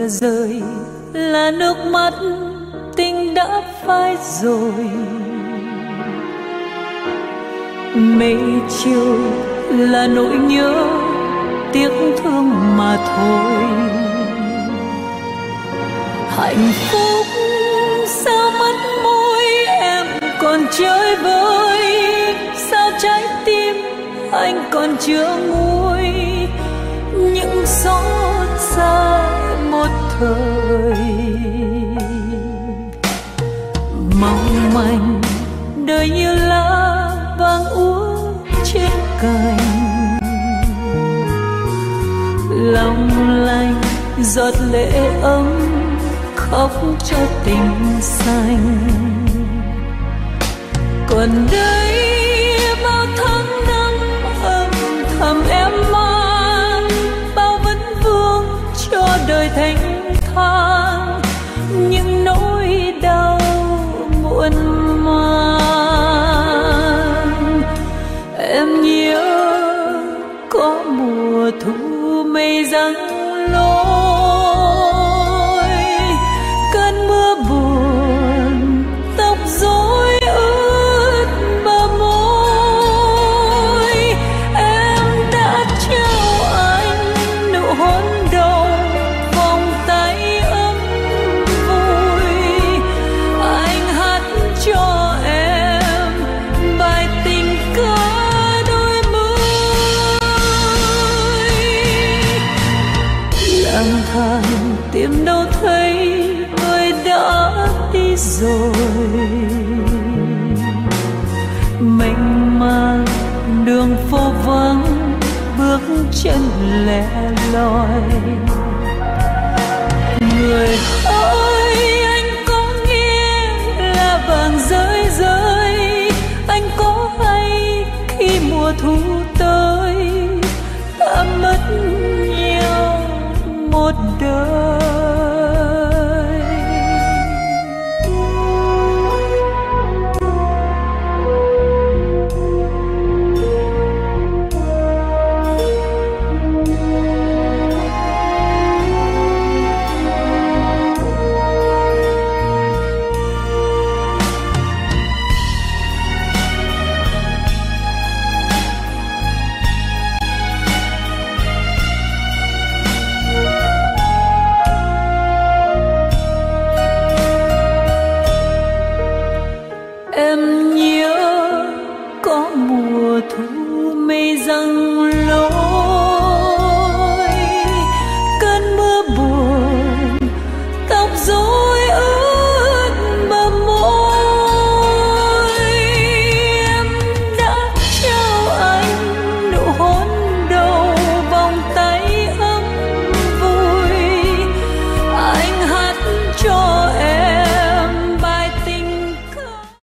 rơi là nước mắt tình đã phai rồi. Mây chiều là nỗi nhớ tiếc thương mà thôi. Hạnh phúc sao mất môi em còn chơi vơi, sao trái tim anh còn chưa nguôi những xót xa một thời. Mong manh đời như lá vàng úa trên cành, long lanh giọt lệ ấm khóc cho tình xanh. Còn đây bao tháng năm âm thầm em mang bao vấn vương cho đời thanh thang, những nỗi đau muộn màng. Em nhớ có mùa thu mây giăng lối, cơn mưa buồn tóc rối ướt bờ môi. Em đã trao anh nụ hôn đầu, vòng tay ấm vui. Anh hát cho em bài tình ca đôi mươi. Lang thang tìm đâu thấy người đã đi rồi, mênh mang đường phố vắng bước chân lẻ loi. Người ơi